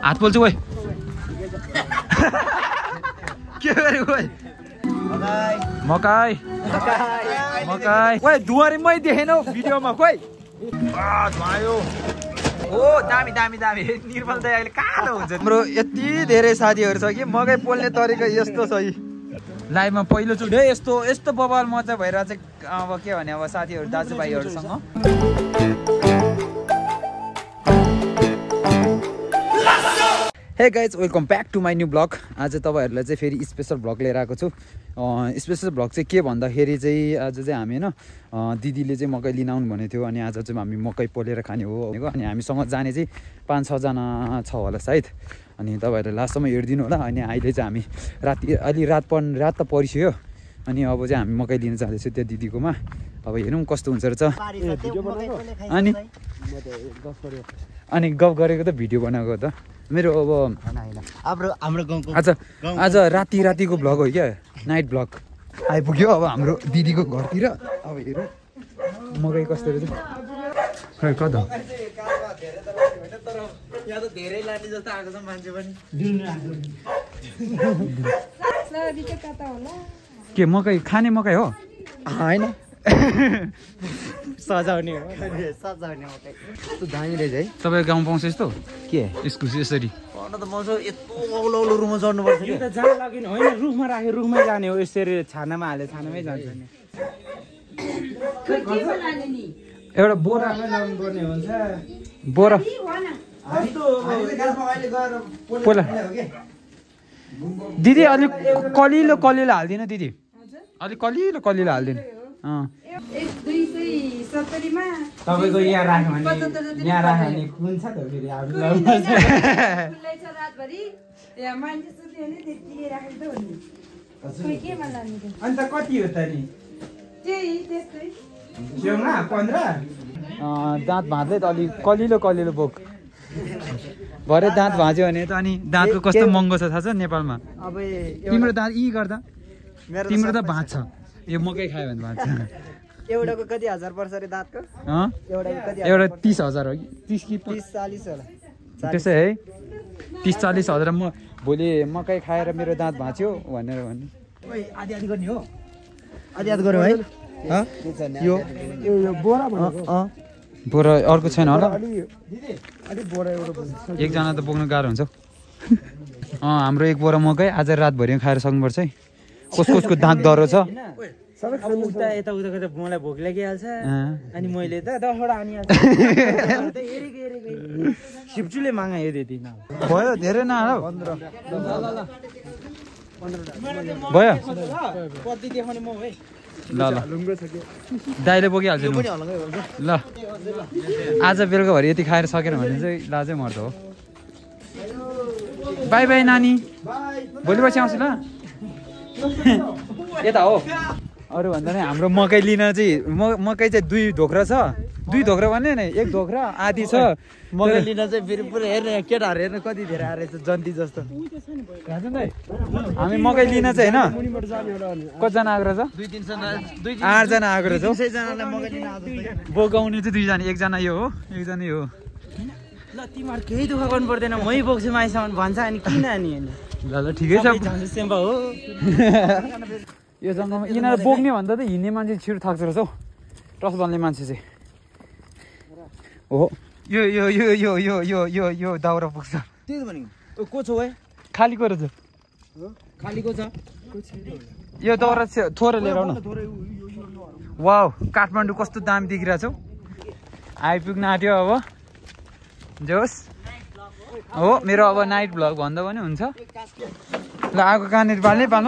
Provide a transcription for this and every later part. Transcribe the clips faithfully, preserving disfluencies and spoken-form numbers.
हात पोल्छु ओइ के गरे ओइ मकै मकै ओइ दुवारी मै देखेन हौ भिडियोमा खोइ आ धुवायो ओ दामी दामी दामी निर्मल दाइ अहिले कालो हुन्छ हाम्रो यति धेरै साथीहरु छ कि मकै पोल्ने तरिका यस्तो छ यी लाइभमा पहिलो चोटि है यस्तो यस्तो बवाल मजा भइरहेछ अब के भने अब साथीहरु दाजुभाइहरुसँग hey guys welcome back to my new blog आज तपाईहरुलाई चाहिँ फेरि स्पेशल ब्लग लिएर आएको छु स्पेशल ब्लग चाहिँ के भन्दाखेरि चाहिँ आज चाहिँ हामी हैन दिदीले चाहिँ मकै लिन आउनु भनेको थियो अनि आज चाहिँ हामी मकै पोलेर खाने हो अनि हामीसँग जाने चाहिँ पाँच छ जना छ होला सायद अनि तपाईहरुले लास्टसम्म हेर्दिनु होला अनि अहिले चाहिँ हामी राति अलि रात पर्न रात त परिसक्यो अनि अब चाहिँ हामी मकै लिन जाँदैछौँ त्यो दिदीकोमा अब हेरौँ कस्तो हुन्छ रहेछ अनि अनि गफ गरेको त भिडियो बनाएको त मेरो अब हाम्रो हाम्रो गाउँको आज आज राति रातिको भ्लग हो क्या नाइट भ्लग आइपुग्यो अब हाम्रो दिदीको घरतिर अब हेरौँ मकै कस्तो रहेछ खै कता यहाँ त धेरै लाने जस्तो आएको छ मान्छे पनि के मकै खाने मकै हो हैन सजाउने हो सजाउने मकै यस्तो दामी रहेछ है तपाईको गाउँ पाउँछ यस्तो के इस्कुस यसरी पर्न त मजा यस्तो औलो औलो रुममा चढ्नु पर्छ यो त जहाँ लगिन होइन रुखमा राखे रुखमै जाने हो यसरी छानामा हाले छानामै जान्छ नि एउटा बोरा लाउनु पर्ने हुन्छ बोरा पहिला दिदी अलिक कलिलो कलिलो हाल्दिनु दिदी अलिक कलिलो कलिलो हाल्दिनु तपाईँको यहाँ राख्यो भने यहाँ राख्यो भने कुन छ त फेरि अन्त कति हो त नि पन्ध्र दाँत भाँच्दै त अलिक कलिलो कलिलो बोक भरे दाँत भाँच्यो भने त अनि दाँतको कस्तो महँगो छ थाहा छ नेपालमा अब तिम्रो दाँत यी गर्दा तिम्रो त भाँच्छ यो मकै खायो भने भाँच्छ एउटाको कति हजार पर्छ रे दाँतको एउटाको कति एउटा तिस हजार हो कि तिस कि तीस चालीस होला त्यसै है तिस चालिस हजार म भोलि मकै खाएर मेरो दाँत भाँच्यो भनेर भन्नु ओइ आदि आदि गर्ने हो आदि आदि गरौँ है यो यो बोरा भनेको बोरा अर्को छैन होला अलि बोरा एउटा एकजना त बोक्नु गाह्रो हुन्छ अँ हाम्रो एक बोरा मकै आज रातभरि खाएर सक्नुपर्छ है कस कसको दाँत डह्रो छ सबै खानु उता यता उता गर्दा मलाई भोक लागिहाल्छ अनि मैले त दसवटा आनिहाल्छ सिप्चुले मागा यो त्यति भयो धेरै नहाल भयो कति देखाउने म है ल ल दाइले बोकिहाल्छ ल आज बेलुकाभरि यति खाएर सकेन भने चाहिँ लाजै मर्छ हो बाई बाई नानी भोलि पछि आउँछु ल यता हो अरू भन्दा नि हाम्रो मकै लिन चाहिँ म मकै चाहिँ दुई ढोक्रा छ दुई ढोक्रा भन्ने नि एक ढोक्रा आधी छ मकै लिन चाहिँ फेरि पुरा हेर्ने केटाहरू हेर्नु कति धेरै आएर जन्ती जस्तो हामी मकै लिन चाहिँ होइन कतिजना आएको रहेछ दुई तिनजना दुई आठजना आएको रहेछ सयजनालाई मकै लिन आएको बोकाउने चाहिँ दुईजना एकजना यो हो एकजना यो हो ल तिमीहरू केही दुःख गर्नु पर्दैन मै बोक्छु माइसम्म भन्छ अनि किन अनि ल ल ठिकै छ सेम्पा हो यो जङ्गलमा यिनीहरू बोक्ने भन्दा त हिँड्ने मान्छे छिटो थाक्छ रहेछ हौ टस बल्ने मान्छे चाहिँ हो यो यो यो यो यो यो यो यो दाउरा पुग्छ त्यही त भनेको को छौ है खालीको रहेछ खालीको छ यो दाउरा थोरै लिएर आउनु वाउ काठमाडौँ कस्तो दामी देखिरहेको छौ आइपुग्न आँट्यो अब जोस् हो मेरो अब नाइट भ्लग भन्दा पनि हुन्छ ल आगो कहाँनिर पाल्ने पाल्नु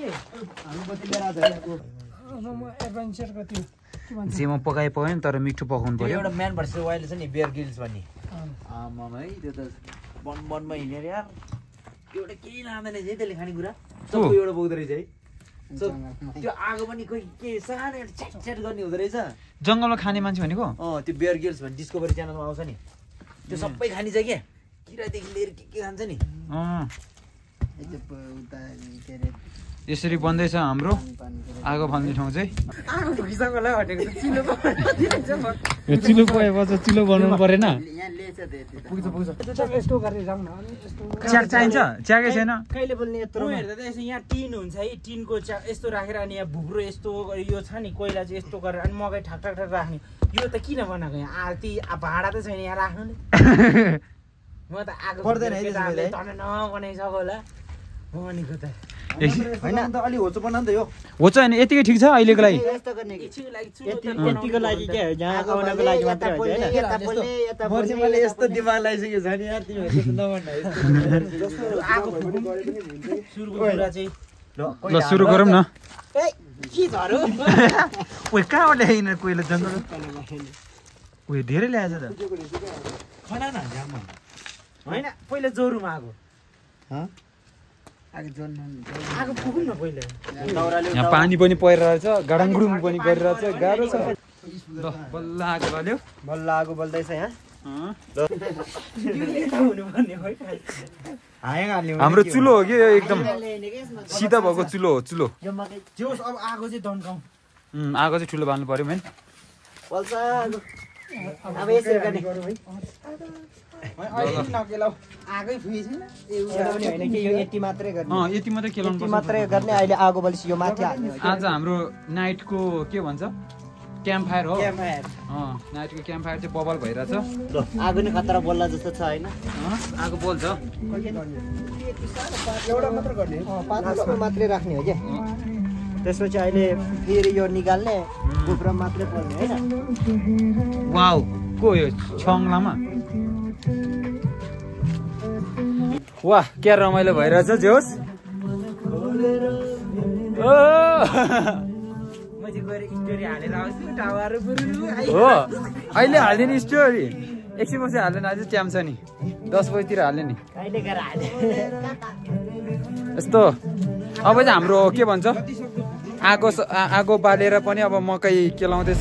जे म पकाए पकाएँ नि तर मिठो पकाउनु पर्यो एउटा म्यान भर्सेस वाइल्ड छ नि बियर गिल्स भन्ने आमामा है त्यो त वन वनमा हिँडेर यार एउटा केही लाँदैन है त्यसले खानेकुरा सबै एउटा बोक्दो रहेछ है त्यो आगो पनि कोही के सानो एउटा च्याट च्याट गर्ने हुँदो रहेछ जङ्गलमा खाने मान्छे भनेको अँ त्यो बियर गिल्स भन्ने डिस्कभरी च्यानलमा आउँछ नि त्यो सबै खानिन्छ क्या किरादेखि लिएर के के खान्छ नि यसरी बन्दैछ हाम्रो आगो फाल्ने ठाउँ चाहिँ यो चिलो परेपछि चिलो बनाउनु परेन च्याक चाहिन्छ च्याकै छैन कहिले बोल्ने यत्रो हेर्दा त यसो यहाँ टिन हुन्छ है टिनको च्या यस्तो राखेर अनि यहाँ भुग्रो यस्तो यो छ नि कोइला चाहिँ यस्तो गरेर अनि मकै ठाक ठाक ठाक राख्ने यो त किन बनाएको यहाँ आरती भाँडा त छैन यहाँ राख्नु नि म त आगो पर्दैन है नबनाइसक्यो होला म भनेको त होइन त अलि होचो बनाउनु त यो होचो होइन यतिकै ठिक छ अहिलेको लागि यस्तो गर्ने कि यतिको लागि के हो यहाँ आउनको लागि मात्रै हो हैन यता बोल्ने यता बोल्ने मैले यस्तो दिमाग लगाइसक्यो छ नि यार तिमीहरुले त नभन्नु आगो सुरुको कुरा चाहिँ ल सुरु गरौँ न ए के झरो ओइ कहाँबाट ल्याइन कोइला जङ्गल ओइ धेरै ल्याएछ त खना न जाममा हैन पहिला जोरुमा आगो ह आगो जोर्नु आगो फुकौँ न पहिला यहाँ पानी पनि परिरहेछ गडङगुडुङ पनि गरिरहेछ गाह्रो छ ल बल्ल आगो बल्यो बल्ल आगो बल्दैछ यहाँ हाम्रो चुलो हो कि यो एकदम सिधा भएको चुलो हो चुलो जोस अब आगो चाहिँ दन्काउँ आगो चाहिँ ठुलो बाल्नु पर्यो मेन बल्छ अब यसरी गर्ने आगै फुइ छैन होइन कि यो यति मात्रै गर्ने अँ यति मात्रै केलाउनु यति मात्रै गर्ने अहिले आगो बलिस यो माथि हाल्ने आज हाम्रो नाइटको के भन्छ क्याम्प फायर हो क्याम्प फायर अँ नाइटको क्याम्प फायर चाहिँ बबल भइरहेछ आगो नि खतरा बोल्ला जस्तो छ हैन आगो बोल्छ एउटा मात्र गर्ने पाँच मात्रै राख्ने हो क्या त्यसपछि अहिले फेरि यो निकाल्ने कुखुरा मात्रै पोल्ने हैन वाउ को यो छङ लामा वाह क्या रमाइलो भइरहेछ जोस ओ मैले गएर स्टोरी हालेर आउँछु टावर हो अहिले हाल्ने स्टोरी एकछिन पछि हाल्दैन अझै च्याम छ नि दस बजीतिर हाल्ने नि कहिले गएर हाले यस्तो अब चाहिँ हाम्रो के भन्छ आगो आगो बालेर पनि अब मकै केलाउँदैछ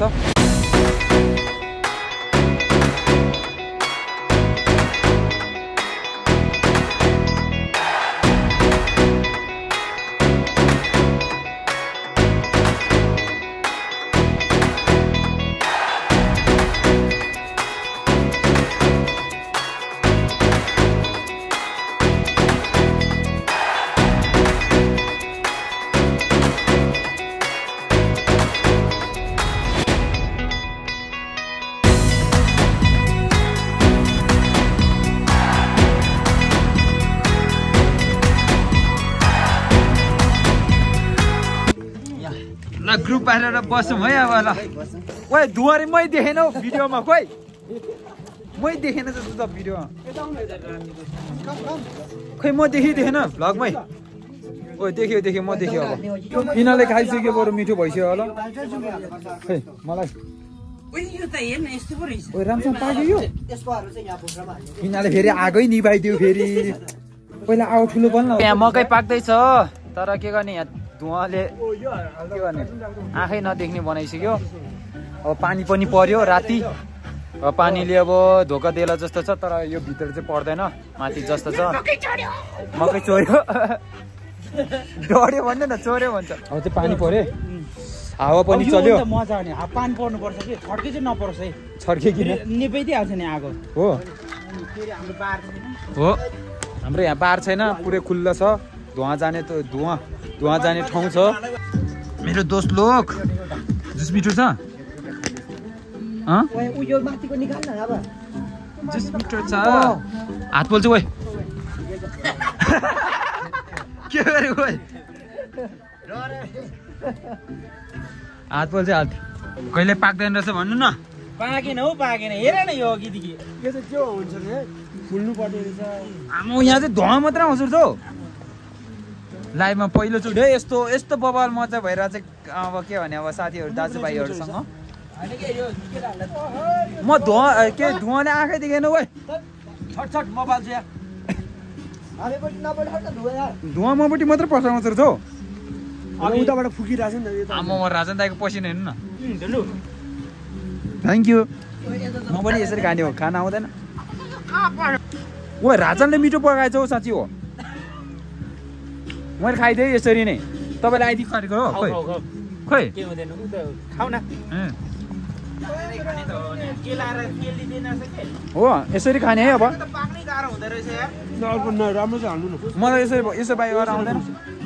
ग्रुप बाहिर बसौँ है अब ल ओइ धुवारी मै देखेन हौ भिडियोमा खोइ मै देखेन जस्तो त भिडियोमा खोइ म देखिदेखेन भ्लगमै ओ देख्यो देख्यो म देख्यो अब यिनीहरूले खाइसक्यो बरु मिठो भइसक्यो होला खै मलाई ओ राम्रोसँग पाक्यो यो यिनीहरूले फेरि आगै निभाइदियो फेरि पहिला आगो ठुलो बल्न यहाँ मकै पाक्दैछ तर के गर्ने यहाँ धुवाले के गर्ने आँखै नदेख्ने बनाइसक्यो अब पानी पनि पर्यो राति अब पानीले अब धोका देला जस्तो छ तर यो भित्र चाहिँ पर्दैन माथि जस्तो छ मकै चोर्यो डढ्यो भन्दैन न चोर्यो भन्छ अब चाहिँ पानी पर्यो हावा पनि चल्यो मजा आउने पानी पर्नु पर्छ कि छड्के चाहिँ नपरोस् है छड्के किन निपाइदिइहाल्छ नि आगो हो हाम्रो बार हो हाम्रो यहाँ बार छैन पुरै खुल्ला छ धुवा जाने त धुवा धुवा जाने ठाउँ छ मेरो दोस्त लोक जुस मिठो छ यो माथिको निकाल न अब जुस मिठो छ हात पोल्छु ओइ के गरे ओइ हात पोल्छ हात कहिले पाक्दैन रहेछ भन्नु न पाकेन हौ पाकेन हेर न यो अघिदेखि यो चाहिँ के हुन्छ नि फुल्नु पर्ने रहेछ आम्मो यहाँ चाहिँ धुवा मात्र आउँछ त लाइभमा पहिलोचोटि है यस्तो यस्तो बबाल मजा भइरहेको चाहिँ अब के भने अब साथीहरू दाजुभाइहरूसँग म धुवा के धुवाले आँखै देखेन ओइ छट छट मोबाइल चाहिँ धुवा मपट्टि मात्रै पसाउँछ रहेछ हौ उताबाट फुकिरहेको छ नि त आम्मा म राजन दाईको पसिना हेर्नु न थ्याङ्क यू म पनि यसरी खाने हो खाना आउँदैन ओ राजनले मिठो पकाएछ हौ साँच्ची हो मैले खाइदिएँ यसरी नै तपाईँले आइदिएको गरेको हो खोइ खोइ के हुँदैन उ त खाऊ न हो यसरी खाने है अब पाक्नै गाह्रो हुँदो रहेछ यार राम्रो छ हाल्नु न मलाई यसरी यसो बाहिर गरेर आउँदैन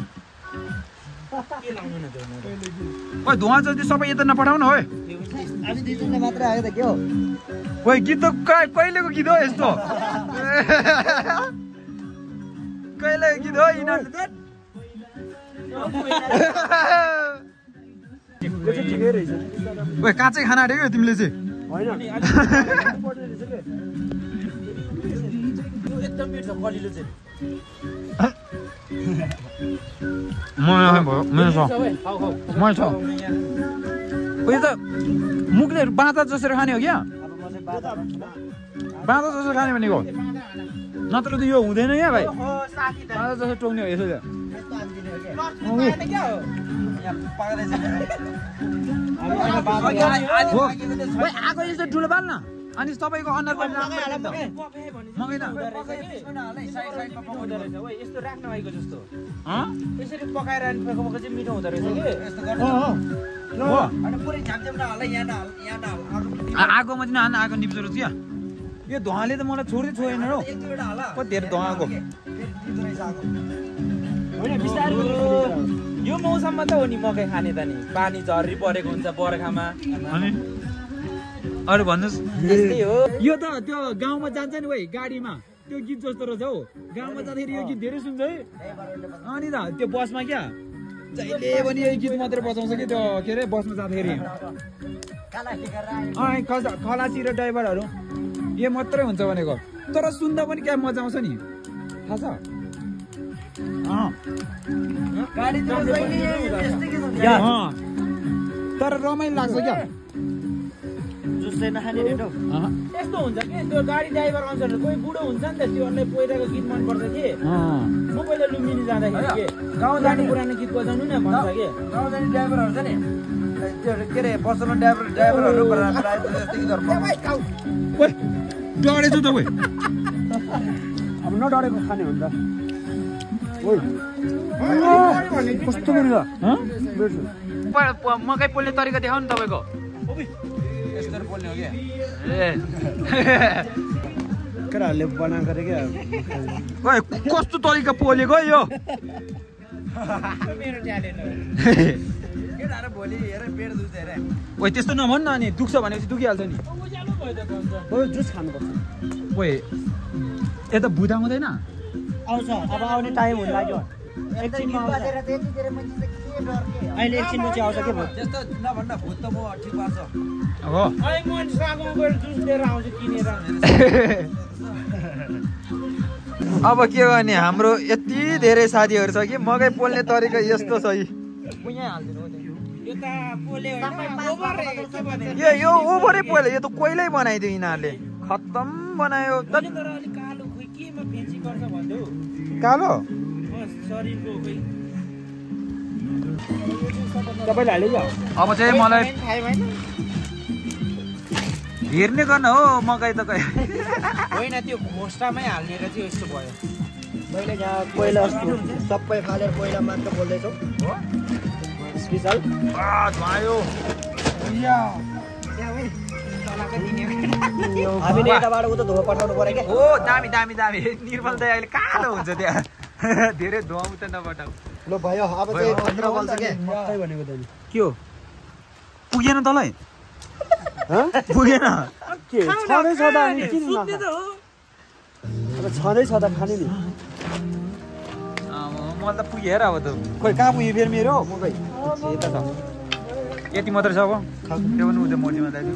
के लाउनु न त्यो ओइ धुवा जति सबै यता नपठाउनु हो अनि दुई तिनवटा मात्रै आयो त के हो ओइ गीत त कहिलेको गीत हो यस्तो कहिलेको गीत हो यिनीहरू ठिकै रहेछ ओइ काँचै खाना आँटेको तिमीले चाहिँ एकदम मिठो कलिलो चाहिँ मलाई भयो मेरो छ खाऊ खाऊ मलाई छ उयो त मुखले बाँता जसरी खाने हो क्या बाँता जसरी खाने भनेको नत्र त यो हुँदैन क्या भाइ बाँता जसरी टोक्ने हो यसो आगो यस्तो ठुलो बाल्न अनि तपाईँको अनुहार पनि मगाइन यस्तो राख्न भएको जस्तो यसरी पकाएर चाहिँ मिठो हुँदो रहेछ आगोमा चाहिँ हाल्न आगो निप्छ रहेछ क्या यो धुवाले त मलाई छोड्दै छोडेन हो कति धेरै धुवा आएको यो मौसममा त हो नि मकै खाने त नि पानी झर्री परेको हुन्छ बर्खामा अनि अरू भन्नुहोस् त्यस्तै हो यो त त्यो गाउँमा जान्छ नि भाइ गाडीमा त्यो गीत जस्तो रहेछ हौ गाउँमा जाँदाखेरि यो गीत धेरै सुन्छ है अनि त त्यो बसमा क्या जहिले पनि यो गीत मात्रै बजाउँछ कि त्यो के अरे बसमा जाँदाखेरि खलासी र ड्राइभरहरू यो मात्रै हुन्छ भनेको तर सुन्दा पनि क्या मजा आउँछ नि थाहा छ तर रमाइलो लाग्छ क्या यस्तो हुन्छ कि त्यो गाडी ड्राइभर अनुसार कोही बुढो हुन्छ नि त त्यो पहिलाको गीत मनपर्छ कि म पहिला लुम्बिनी जाँदाखेरि के गाउँ जाने पुरानो गीत बजाउनु न भन्छ कि गाउँ जाने ड्राइभरहरू छ नि त्यो के अरे पर्सनल ड्राइभर ड्राइभरहरू डढेछु तपाईँ अब नडरेको खाने हो नि त कस्तो गरेर मकै पोल्ने तरिका देखाउ नि तपाईँको यस्तो पोल्ने हो क्या ए केटाहरूले बनाएको अरे क्या कस्तो तरिका पोलेको यो मेरो ट्यालेन्ट केटाहरू भोलि हेर पेट दुख्छ हेर ओइ त्यस्तो नभन् न अनि दुख्छ भनेपछि दुखिहाल्छ नि उज्यालो भयो त अन्त हो जुस खानुपर्छ ओइ यता बुधा हुँदैन आउँछ अब आउने टाइम हुन लाग्यो एकछिनमा आउँछ अहिले एकछिनपछि आउँछ के भयो त्यस्तो नभन्न भूत त म ठिक पार्छ हो अहिले म सागमा गएर जुस लिएर आउँछु किनेर अब के गर्ने हाम्रो यति धेरै साथीहरू छ कि मकै पोल्ने तरिका यस्तो छ यो यो ओभरै पोल्यो यो त कोइलै बनाइदियो यिनीहरूले खत्तम बनायो कालो तपाईँले हाल्यो अब चाहिँ मलाई हेर्ने गर्न हो मकै त कहीँ होइन त्यो खोस्टामै हाल्नेर चाहिँ यस्तो भयो मैले यहाँ कोइला सबै फालेर कोइला मात्र बोल्दैछौँ स्पेसल धुवायो हामीले यताबाट उता धुवा पठाउनु पर्यो क्या हो दामी दामी दामी निर्मल दाइ अहिले कालो हुन्छ त्यहाँ धेरै धुवा उता नपठाऊ ल भयो अब चाहिँ खतरा बल्छ के मकै भनेको त के हो पुगेन तँलाई पुगेन के छँदै छ त अनि किन अब छँदै छ त खाने नि मलाई त पुगेँ हेर अब त खोइ कहाँ पुग्यो फेरि मेरो मकै यता छ यति मात्रै छ अब त्यो पनि उता मोर्जीमा दाइ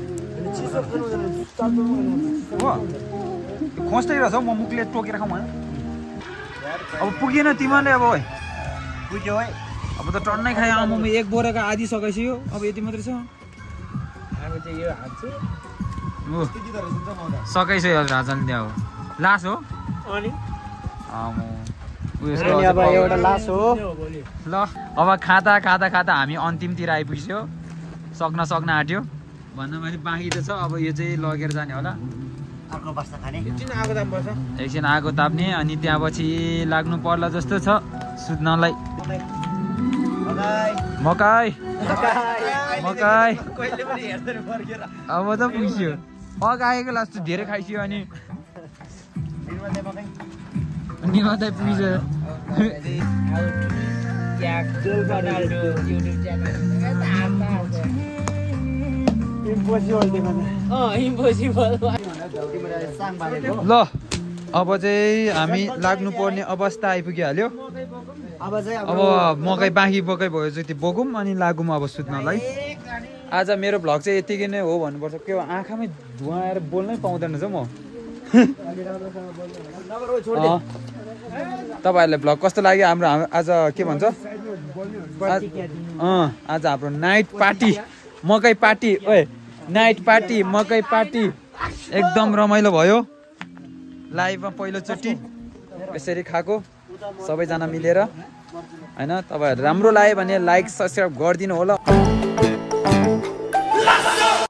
हो खोज्दै रहेछ हौ म मुखले टोकेर खाउँ अब पुगेन तिमीले अब पुग्यो है अब त टन्नै खायो आमा म एक बोराको आधी सकाइसक्यो अब यति मात्रै छ हामी चाहिँ यो हाल्छु हो सकाइसक्यो हजुर हाजाले त्यहाँ हो लास हो अनि अब एउटा लास हो ल अब खाँदा खाँदा खाँदा हामी अन्तिमतिर आइपुग्यो सक्न सक्न आँट्यो भन्दा माथि बाँकी त छ अब यो चाहिँ लगेर जाने होला अर्को बस्दा खाने एकछिन आगो दाम पर्छ एकछिन आगो ताप्ने अनि त्यहाँ पछि लाग्नु पर्ला जस्तो छ सुत्नलाई मकै मकै कहिले पनि हेर्दैन फर्केर अब त पुग्यो मगाएको लास्ट धेरै खाइसक्यो अनि निमा त पुग्यो ल अब चाहिँ हामी लाग्नुपर्ने अवस्था आइपुगिहाल्यो अब मकै बाँकी बकै भयो जति बोकौँ अनि लागौँ अब सुत्नलाई आज मेरो भ्लग चाहिँ यतिकै नै हो भन्नुपर्छ के आँखामै धुवा आएर बोल्नै पाउँदैन रहेछ म तपाईँहरूलाई भ्लग कस्तो लाग्यो हाम्रो आज के भन्छ अँ आज हाम्रो नाइट पार्टी मकै पार्टी ओए नाइट पार्टी मकै पार्टी एकदम रमाइलो भयो लाइभमा पहिलोचोटि यसरी खाएको सबैजना मिलेर होइन तपाईँहरू राम्रो लाग्यो भने लाइक सब्सक्राइब गरिदिनु होला।